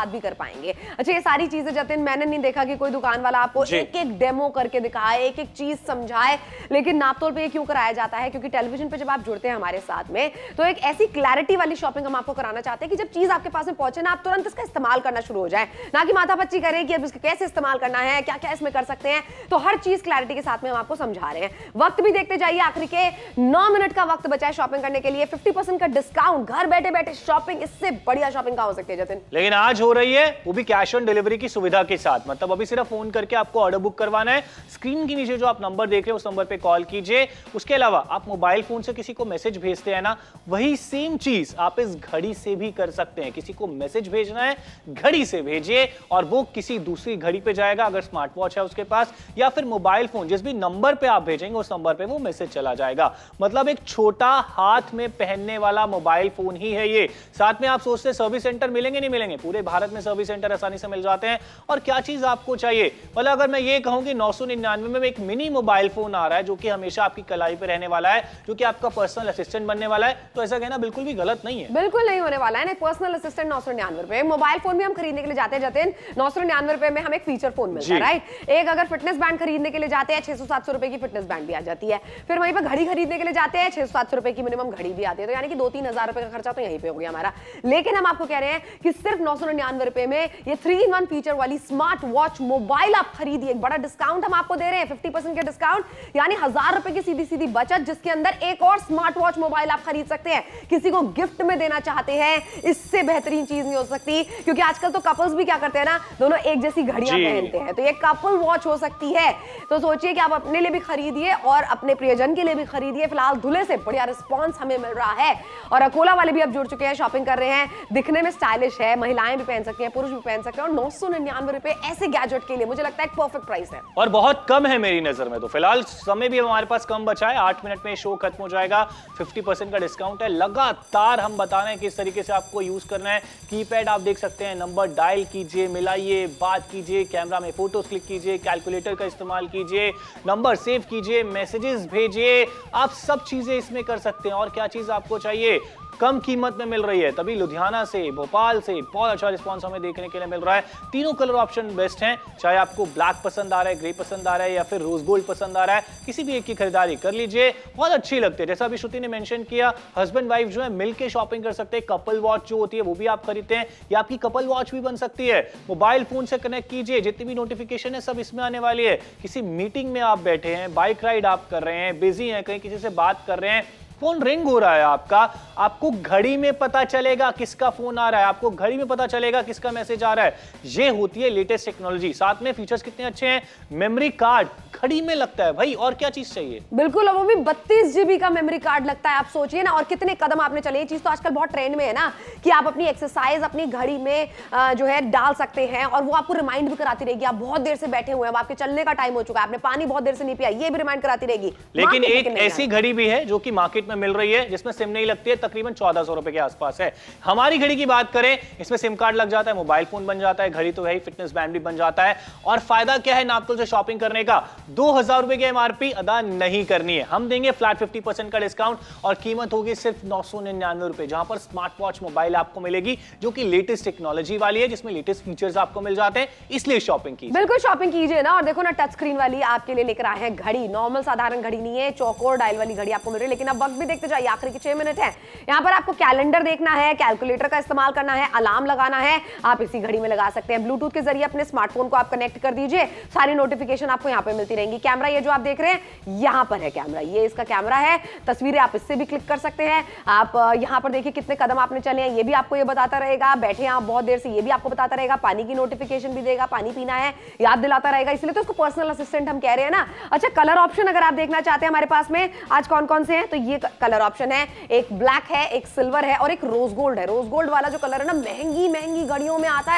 बात भी कर पाएंगे। अच्छा, ये सारी चीजें जतिन मैंने नहीं देखा कि कोई दुकान वाला आपको एक एक डेमो करके दिखाए, एक एक चीज समझाए, लेकिन नापतोल पे ये क्यों कराया जाता है? क्योंकि टेलीविजन पे जब आप जुड़ते हैं हमारे साथ में तो एक ऐसी क्लैरिटी वाली शॉपिंग हम आपको कराना चाहते हैं कि जब चीज आपके पास में पहुंचे ना, आप तुरंत इसका इस्तेमाल करना शुरू हो जाए, ना कि माथापच्ची करें कि अब इसको कैसे इस्तेमाल करना है, क्या क्या इसमें कर सकते हैं। तो हर चीज क्लैरिटी के साथ में हम आपको समझा रहे हैं। वक्त भी देखते जाइए, आखिरी के नौ मिनट का वक्त बचा है शॉपिंग करने के लिए। फिफ्टी परसेंट का डिस्काउंट, घर बैठे बैठे शॉपिंग, इससे बढ़िया शॉपिंग कहां हो सकती है जतिन? लेकिन आज हो रही है वो भी कैश ऑन डिलीवरी की सुविधा के साथ। मतलब अभी सिर्फ फोन करके आपको ऑर्डर बुक करवाना है, स्क्रीन के नीचे जो आप नंबर देख रहे हैं उस नंबर पे कॉल कीजिए। उसके अलावा आप मोबाइल फोन से किसी को मैसेज भेजते हैं ना, वही सेम चीज आप इस घड़ी से भी कर सकते हैं। किसी को मैसेज भेजना है, घड़ी से भेजिए और वो किसी दूसरी घड़ी पे जाएगा, अगर स्मार्ट वॉच है उसके पास, या फिर मोबाइल फोन जिस भी नंबर पे आप भेजेंगे उस नंबर पे वो मैसेज चला जाएगा। मतलब एक छोटा हाथ में पहनने वाला मोबाइल फोन ही है ये। साथ में आप सोचते हैं सर्विस सेंटर मिलेंगे, नहीं मिलेंगे, पूरे भारत में सर्विस सेंटर आसानी से मिल जाते हैं। और क्या चीज आपको चाहिए, मतलब अगर मैं ये कहूं कि नौ सौ निन्यानवे में एक मिनी मोबाइल फोन आ रहा है जो कि हमेशा आपकी कलाई पे रहने वाला है, जो कि आपका पर्सनल असिस्टेंट बनने वाला है, तो ऐसा कहना बिल्कुल भी गलत नहीं है। बिल्कुल नहीं होने वाला है। पर्सनल असिस्टेंट नौ सौ निन्यानवे रुपए, मोबाइल फोन भी हम खरीदने के लिए जाते हैं जतिन, नौ सौ निन्यानवे रुपए में हमें एक फीचर फोन मिलता है, राइट। एक अगर फिटनेस बैंड खरीदने के लिए जाते हैं, छह सौ सात सौ रुपए की फिटनेस बैंड भी आ जाती है। फिर वहीं पर घड़ी खरीदने के लिए जाते हैं, छह सौ सात सौ रुपए की मिनिमम घड़ी भी आती है। तो यानी कि दो तीन हजार रुपए का खर्चा तो यहीं पे हो गया हमारा। लेकिन हम आपको कह रहे हैं कि सिर्फ नौ सौ निन्यानवे रुपए में ये थ्री इन वन फीचर वाली स्मार्ट वॉच मोबाइल आप खरीदिए। एक बड़ा डिस्काउंट हम आपको दे रहे हैं, फिफ्टी परसेंट के डिस्काउंट, यानी हजार रुपए की सीधी सीधी बचत, जिसके अंदर एक और स्मार्ट वॉच मोबाइल आप खरीद सकते हैं। किसी को गिफ्ट में देना चाहते हैं, इससे बेहतरीन चीज नहीं हो सकती। क्योंकि आजकल तो कपल्स भी क्या करते हैं ना, दोनों एक जैसी घड़ियां पहनते हैं, तो ये कपल वॉच हो सकती है। तो सोचिए कि आप अपने लिए भी खरीदिए और अपने प्रियजन के लिए भी खरीदिए। फिलहाल दूल्हे से बढ़िया रिस्पॉन्स हमें मिल रहा है और अकोला वाले भी अब जुड़ चुके हैं, शॉपिंग कर रहे हैं। दिखने में स्टाइलिश है, महिलाएं भी पहन सकती हैं, पुरुष भी पहन सकते हैं। और नौ सौ निन्यानवे रुपए ऐसे गैजेट के लिए मुझे लगता है एक परफेक्ट प्राइस है और बहुत कम है मेरी नजर में। तो फिलहाल समय भी हमारे पास कम बचा है, आठ मिनट में शो खत्म हो जाएगा। फिफ्टी परसेंट का डिस्काउंट है, लगातार हम बता रहे हैं किस तरीके से आपको यूज करना है। कीपैड आप देख सकते हैं, नंबर डायल कीजिए, मिलाइए, बात कीजिए, कैमरा में फोटोज क्लिक कीजिए, कैलकुलेटर का इस्तेमाल कीजिए, नंबर सेव कीजिए, मैसेजेस भेजिए, आप सब चीजें इसमें कर सकते हैं। और क्या चीज आपको चाहिए, कम कीमत में मिल रही है, तभी लुधियाना से, भोपाल से बहुत अच्छा रिस्पांस हमें देखने के लिए मिल रहा है। तीनों कलर ऑप्शन बेस्ट हैं, चाहे आपको ब्लैक पसंद आ रहा है, ग्रे पसंद आ रहा है या फिर रोज गोल्ड पसंद आ रहा है, किसी भी एक की खरीदारी कर लीजिए, बहुत अच्छी लगती है। जैसा अभी श्रुति ने मेंशन किया, हस्बैंड वाइफ जो है मिलकर शॉपिंग कर सकते हैं। कपल वॉच जो होती है वो भी आप खरीदते हैं, या आपकी कपल वॉच भी बन सकती है। मोबाइल फोन से कनेक्ट कीजिए, जितनी भी नोटिफिकेशन है सब इसमें आने वाली है। किसी मीटिंग में आप बैठे हैं, बाइक राइड आप कर रहे हैं, बिजी हैं, कहीं किसी से बात कर रहे हैं, फोन रिंग हो रहा है आपका, आपको घड़ी में पता चलेगा किसका फोन आ रहा है, आपको घड़ी में पता चलेगा किसका मैसेज आ रहा है। ये होती है लेटेस्ट टेक्नोलॉजी। साथ में फीचर्स कितने अच्छे हैं, मेमोरी कार्ड घड़ी में लगता है भाई, और क्या चीज चाहिए। बिल्कुल, वो भी बत्तीस जीबी का मेमोरी कार्ड लगता है। आप सोचिए ना, और कितने कदम आपने चले। ये चीज तो आजकल बहुत ट्रेंड में है ना, कि आप अपनी एक्सरसाइज अपनी घड़ी में जो है डाल सकते हैं और वो आपको रिमाइंड भी कराती रहेगी। आप बहुत देर से बैठे हुए हैं, आपके चलने का टाइम हो चुका है, आपने पानी बहुत देर से नहीं पिया, ये भी रिमाइंड कराती रहेगी। लेकिन एक ऐसी घड़ी भी है जो कि मार्केट में मिल रही है, जिसमें सिम नहीं लगती है, तकरीबन चौदह सौ रुपए के आसपास है। हमारी घड़ी की बात करें, इसमें सिम कार्ड लग जाता है, मोबाइल फोन बन जाता है, घड़ी तो है ही, फिटनेस बैंड भी बन जाता है। और फायदा क्या है नापतोल से शॉपिंग करने का, दो हजार रुपए की एमआरपी अदा नहीं करनी है, हम देंगे फ्लैट फिफ्टी परसेंट का डिस्काउंट और कीमत होगी सिर्फ नौ सौ निन्यानवे रुपए, जहां पर स्मार्ट वॉच मोबाइल आपको मिलेगी जो कि लेटेस्ट टेक्नोलॉजी वाली है, जिसमें लेटेस्ट फीचर्स आपको मिल जाते हैं। इसलिए शॉपिंग कीजिए, बिल्कुल शॉपिंग कीजिए ना। और देखो ना, टच स्क्रीन वाली आपके लिए लेकर आए हैं घड़ी, नॉर्मल साधारण घड़ी नहीं है, चौकोर डायल वाली घड़ी आपको मिल रही है। लेकिन अब वक्त भी देखते जाइए, आखिरी के छह मिनट है। यहाँ पर आपको कैलेंडर देखना है, कैलकुलेटर का इस्तेमाल करना है, अलार्म लगाना है, आप इसी घड़ी में लगा सकते हैं। ब्लूटूथ के जरिए अपने स्मार्टफोन को आप कनेक्ट कर दीजिए, सारी नोटिफिकेशन आपको यहाँ पे मिलती रहेंगी। कैमरा ये जो आप देख रहे हैं, यहाँ पर है कैमरा, ये इसका कैमरा है। तस्वीरें आप इससे भी क्लिक कर सकते हैं। आप यहाँ पर देखिए कितने कदम आपने चले हैं, ये भी आपको ये बताता रहेगा। बैठे हैं आप बहुत देर से, ये भी आपको बताता रहेगा। पानी की नोटिफिकेशन भी देगा, पानी पीना है याद दिलाता रहेगा, इसलिए तो इसको पर्सनल असिस्टेंट हम कह रहे हैं ना। अच्छा, कलर ऑप्शन अगर आप देखना चाहते हैं हमारे पास में आज कौन कौन से हैं, तो ये कलर ऑप्शन है, एक ब्लैक है, एक सिल्वर है और एक रोज गोल्ड है। रोज गोल्ड वाला जो कलर है ना, महंगी महंगी घड़ियों में आता है,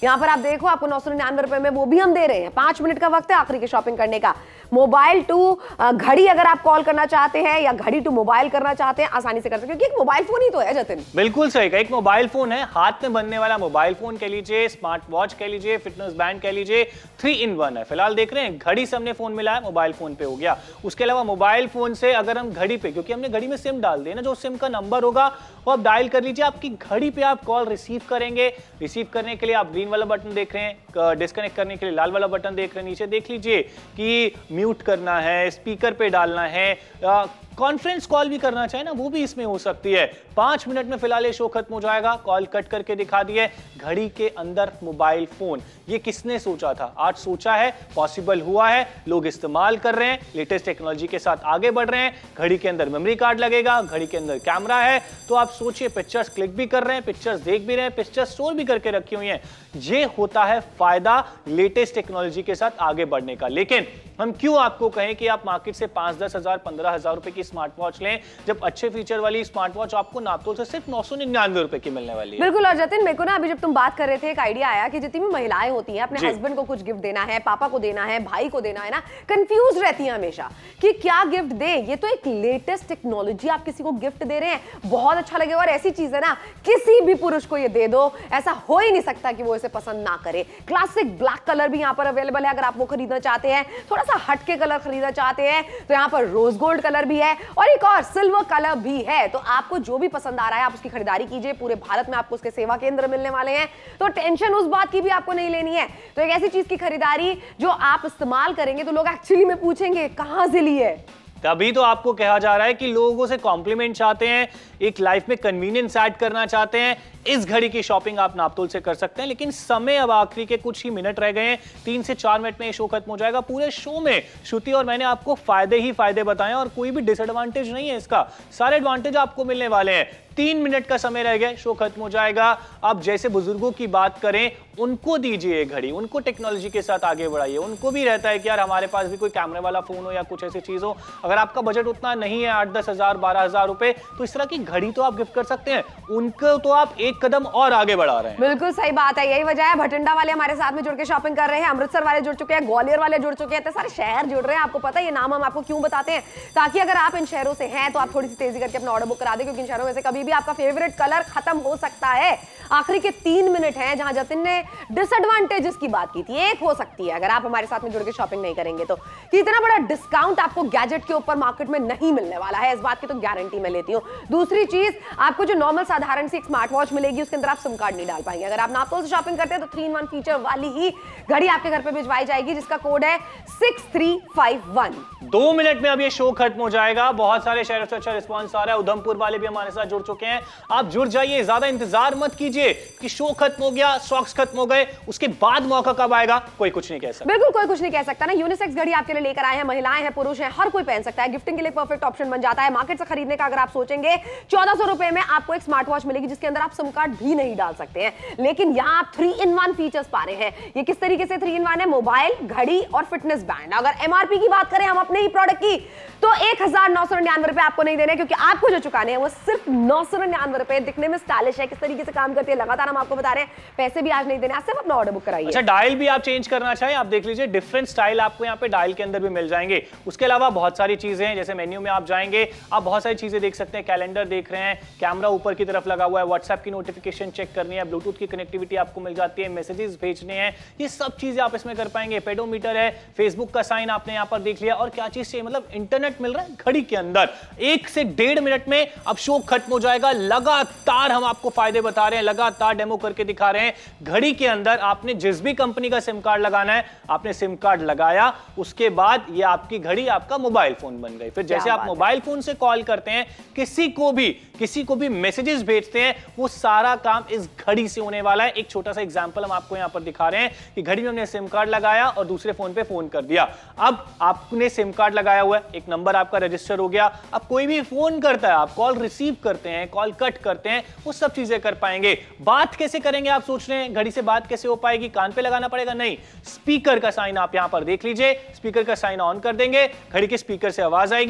यहाँ पर आप देखो आपको नौ सौ निन्यानवे रुपए में वो भी हम दे रहे हैं। पांच मिनट का वक्त है आखिरी की शॉपिंग करने का। मोबाइल टू घड़ी अगर आप कॉल करना चाहते हैं या घड़ी टू मोबाइल करना चाहते हैं आसानी से कर सकते हैं, क्योंकि एक मोबाइल फोन ही तो है जतिन। बिल्कुल सही कहा, एक मोबाइल फोन है, हाथ में बनने वाला मोबाइल फोन कह लीजिए, स्मार्ट वॉच कह लीजिए, फिटनेस बैंड कह लीजिए, थ्री इन वन है। फिलहाल देख रहे हैं घड़ी से हमने फोन मिला है, मोबाइल फोन पे हो गया। उसके अलावा मोबाइल फोन से अगर हम घड़ी पे, क्योंकि हमने घड़ी में सिम डाल दिया ना, जो सिम का नंबर होगा वो आप डायल कर लीजिए, आपकी घड़ी पे आप कॉल रिसीव करेंगे। रिसीव करने के लिए आप ग्रीन वाला बटन देख रहे हैं, डिस्कनेक्ट करने के लिए लाल वाला बटन देख रहे हैं। नीचे देख लीजिए कि म्यूट करना है, स्पीकर पे डालना है, कॉन्फ्रेंस कॉल भी करना चाहे ना वो भी इसमें हो सकती है। पांच मिनट में फिलहाल ये शो खत्म हो जाएगा। कॉल कट करके दिखा दिए, घड़ी के अंदर मोबाइल फोन। ये किसने सोचा था? आज सोचा है, पॉसिबल हुआ है, लोग इस्तेमाल कर रहे हैं, लेटेस्ट टेक्नोलॉजी के साथ आगे बढ़ रहे हैं। घड़ी के अंदर मेमोरी कार्ड लगेगा, घड़ी के अंदर कैमरा है, तो आप सोचिए पिक्चर्स क्लिक भी कर रहे हैं, पिक्चर्स देख भी रहे हैं, पिक्चर्स स्टोर भी करके रखी हुई हैं। ये होता है फायदा लेटेस्ट टेक्नोलॉजी के साथ आगे बढ़ने का। लेकिन हम क्यों आपको कहें कि आप मार्केट से पांच दस हजार पंद्रह हजार रुपए की स्मार्ट वॉच लें, जब अच्छे फीचर वाली स्मार्ट वॉच आपको नापतोल से सिर्फ नौ सौ निन्यानवे रुपए की मिलने वाली है। बिल्कुल। और जतिन मेरे को ना अभी जब तुम बात कर रहे थे एक आइडिया आया कि जितनी भी महिलाएं होती हैं अपने हस्बैंड को कुछ गिफ्ट देना है, पापा को देना है, भाई को देना है ना, कंफ्यूज रहती हैं हमेशा कि क्या गिफ्ट दे। ये तो एक लेटेस्ट टेक्नोलॉजी, आप किसी को गिफ्ट दे रहे हैं, बहुत अच्छा लगेगा। और ऐसी चीज है ना, किसी भी पुरुष को ये दे दो, ऐसा हो ही नहीं सकता कि वो इसे पसंद ना करे। क्लासिक ब्लैक कलर भी यहाँ पर अवेलेबल है, अगर आप वो खरीदना चाहते हैं। थोड़ा सा हटके कलर खरीदना चाहते हैं तो यहाँ पर रोज गोल्ड कलर भी है और एक और सिल्वर कलर भी है। तो आपको जो भी पसंद आ रहा है आप उसकी खरीदारी कीजिए। पूरे भारत में आपको उसके सेवा केंद्र मिलने वाले हैं, तो टेंशन उस बात की भी आपको नहीं लेनी है। तो एक ऐसी चीज की खरीदारी जो आप इस्तेमाल करेंगे तो लोग एक्चुअली में पूछेंगे कहां से ली है। तभी तो आपको कहा जा रहा है कि लोगों से कॉम्प्लीमेंट चाहते हैं, एक लाइफ में कन्वीनियंस ऐड करना चाहते हैं, इस घड़ी की शॉपिंग आप नापतोल से कर सकते हैं। लेकिन समय अब आखिरी के कुछ ही मिनट रह गए हैं, तीन से चार मिनट में ये शो खत्म हो जाएगा। पूरे शो में श्रुति और मैंने आपको फायदे ही फायदे बताए और कोई भी डिसएडवांटेज नहीं है इसका, सारे एडवांटेज आपको मिलने वाले हैं। तीन मिनट का समय रह गया, शो खत्म हो जाएगा। अब जैसे बुजुर्गों की बात करें, उनको दीजिए घड़ी, उनको टेक्नोलॉजी के साथ आगे बढ़ाइए। उनको भी रहता है कि यार हमारे पास भी कोई कैमरे वाला फोन हो या कुछ ऐसी चीज हो। अगर आपका बजट उतना नहीं है, आठ दस हजार बारह हजार रुपए, तो इस तरह की घड़ी तो आप गिफ्ट कर सकते हैं। उनको तो आप एक कदम और आगे बढ़ा रहे हैं। बिल्कुल सही बात है, यही वजह है भटिंडा वाले हमारे साथ में जुड़ के शॉपिंग कर रहे हैं, अमृतसर वाले जुड़ चुके हैं, ग्वालियर वाले जुड़ चुके हैं, तो सारे शहर जुड़ रहे हैं। आपको पता है ये नाम हम आपको क्यों बताते हैं, ताकि अगर आप इन शहरों से हैं तो आप थोड़ी सी तेजी करके अपना ऑर्डर बुक करा दें, क्योंकि इन शहरों में से कभी भी आपका फेवरेट कलर खत्म हो सकता है। आखिरी के तीन मिनट हैं जहां जतिन ने डिसएडवांटेजेस की बात की थी। एक हो सकती है अगर आप हमारे साथ में जुड़ के शॉपिंग नहीं करेंगे तो, कि इतना बड़ा डिस्काउंट आपको गैजेट के ऊपर मार्केट में नहीं मिलने वाला है, इस बात की तो गारंटी मैं लेती हूं। दूसरी चीज, आपको जो नॉर्मल साधारण सी एक स्मार्ट वॉच मिलेगी उसके अंदर आप सिम कार्ड नहीं डाल पाएंगे। अगर आप नापतोल से शॉपिंग करते हैं तो थ्री इन वन फीचर वाली ही घड़ी आपके घर पे भिजवाई जाएगी, जिसका कोड है सिक्स थ्री फाइव वन। दो मिनट में अब ये शो खत्म हो जाएगा। बहुत सारे शहरों से अच्छा रिस्पांस आ रहा है, उधमपुर वाले भी हमारे साथ जुड़ चुके हैं। आप जुड़ जाइए, ज्यादा इंतजार मत कीजिए कि शो खत्म हो गया, स्टॉक्स खत्म हो गए, उसके बाद मौका कब आएगा कोई कुछ नहीं कह सकता। बिल्कुल कोई कुछ नहीं कह सकता ना। यूनिसेक्स घड़ी आपके लिए लेकर आए हैं, महिलाएं हैं, पुरुष हैं, हर कोई पहन सकता है। गिफ्टिंग के लिए परफेक्ट ऑप्शन बन जाता है। मार्केट से खरीदने का अगर आप सोचेंगे, चौदह सौ रुपए में आपको एक स्मार्ट वॉच मिलेगी जिसके अंदर आप सिम कार्ड भी नहीं डाल सकते हैं, लेकिन यहां आप थ्री इन वन फीचर्स पा रहे हैं। ये किस तरीके से थ्री इन वन है? मोबाइल, घड़ी और फिटनेस बैंड। अगर एमआरपी की बात करें हम अपने ही प्रोडक्ट की, तो एक हजार नौ सौ निन्यानवे रुपए आपको नहीं देने, क्योंकि आपको जो चुकाने हैं वो सिर्फ नौ सौ निन्यानवे रुपए। दिखने में स्टाइलिश है, किस तरीके से काम करती है लगातार हम आपको बता रहे हैं। पैसे भी आज नहीं देने, आज सिर्फ अपना ऑर्डर बुक कराइए। अच्छा, डायल भी आप चेंज करना चाहें, आप देख लीजिए डिफरेंट स्टाइल आपको यहाँ पे डायल के अंदर भी मिल जाएंगे। उसके अलावा बहुत सारी चीजें हैं, जैसे मेन्यू में आप जाएंगे, आप बहुत सारी चीजें देख सकते हैं। कैलेंडर देख रहे हैं, कैमरा ऊपर की तरफ लगा हुआ है, व्हाट्सएप की नोटिफिकेशन चेक करनी है, ब्लूटूथ की कनेक्टिविटी आपको मिल जाती है, मैसेजेस भेजने हैं, ये सब चीजें आप इसमें कर पाएंगे। पेडोमीटर है, फेसबुक का साइन आपने यहाँ पर देख लिया, और क्या चीज चाहिए, मतलब इंटरनेट मिल रहा है घड़ी के अंदर। एक से डेढ़ मिनट में अब शो खत्म हो जाएगा। लगातार हम आपको फायदे बता रहे हैं, लगातार डेमो करके दिखा रहे हैं। घड़ी के अंदर आपने जिस भी कंपनी का सिम कार्ड लगाना है, आपने सिम कार्ड लगाया, उसके बाद ये आपकी घड़ी आपका मोबाइल फोन बन गई। फिर जैसे आप मोबाइल फोन से कॉल करते हैं, किसी को भी किसी को भी मैसेजेस भेजते हैं, वो सारा काम इस घड़ी से होने वाला है। एक छोटा सा एग्जांपल हम आपको यहां पर दिखा रहे हैं कि घड़ी में हमने सिम कार्ड लगाया और दूसरे फोन पे फोन कर दिया। अब आपने सिम कार्ड लगाया हुआ है, एक नंबर आपका रजिस्टर हो गया। अब कोई भी फोन करता है, आप कॉल रिसीव करते हैं, कॉल कट करते हैं, वो सब चीजें कर पाएंगे। बात कैसे करेंगे आप सोच रहे हैं, घड़ी से बात कैसे हो पाएगी? कान पे लगाना पड़ेगा? नहीं, स्पीकर का साइन आप यहां पर देख लीजिए। स्पीकर का साइन ऑन कर देंगे, घड़ी के स्पीकर से आवाज आएगी,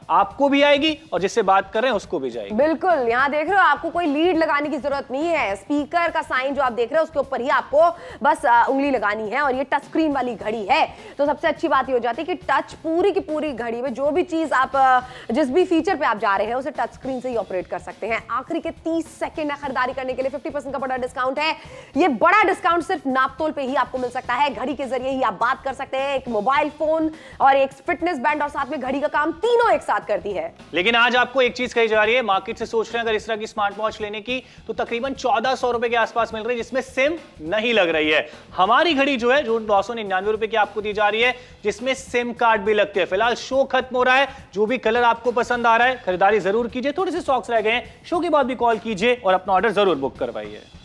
आपको भी आएगी और जिससे बात कर रहे हैं उसको भी जाएगी। बिल्कुल, यहाँ देख रहे हो आपको कोई लीड लगाने की जरूरत नहीं है। स्पीकर का साइन जो आप देख रहे हो उसके ऊपर ही आपको बस उंगली लगानी है और ये टच स्क्रीन वाली घड़ी है। तो सबसे अच्छी बात ये हो जाती है कि टच पूरी की पूरी घड़ी में जो भी चीज आप जिस भी फीचर पे आप जा रहे हैं उसे टच स्क्रीन से ही ऑपरेट कर सकते हैं। आखिरी के तीस सेकंड खरीदारी करने के लिए पचास परसेंट का बड़ा डिस्काउंट है। ये बड़ा डिस्काउंट सिर्फ नापतोल पे ही आपको मिल सकता है। घड़ी के जरिए ही आप बात कर सकते हैं, एक मोबाइल फोन और एक फिटनेस बैंड और साथ में घड़ी का काम तीनों एक साथ करती है। लेकिन आज आपको एक चीज कही जा रही है, मार्केट से सोच रहे हैं अगर इस तरह की स्मार्ट वॉच लेने की तो तकरीबन चौदह सौ रुपए के आसपास मिल रही है जिसमें सिम नहीं लग रही है। हमारी घड़ी जो है जो नौ सौ निन्यानवे रुपए की आपको दी जा रही है जिसमें सिम कार्ड भी लगते हैं। फिलहाल शो खत्म हो रहा है, जो भी कलर आपको पसंद आ रहा है खरीदारी जरूर कीजिए। थोड़े से स्टॉक्स रह गए हैं, शो के बाद भी कॉल कीजिए और अपना ऑर्डर जरूर बुक करवाइए।